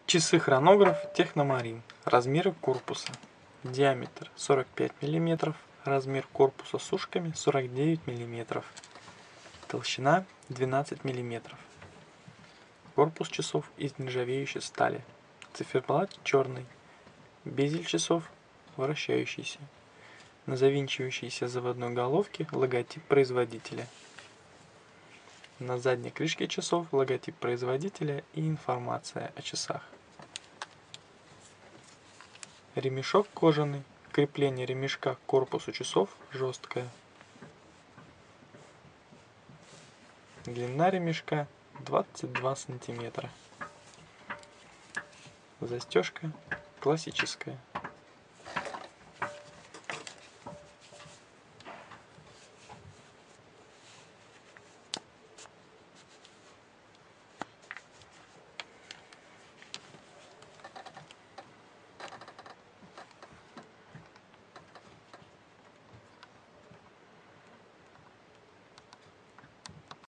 Часы-хронограф Техномарин. Размеры корпуса. Диаметр 45 мм, размер корпуса с ушками 49 мм, толщина 12 мм. Корпус часов из нержавеющей стали. Циферблат черный. Безель часов вращающийся. На завинчивающейся заводной головке логотип производителя. На задней крышке часов логотип производителя и информация о часах. Ремешок кожаный. Крепление ремешка к корпусу часов жесткое. Длина ремешка 22 сантиметра. Застежка классическая.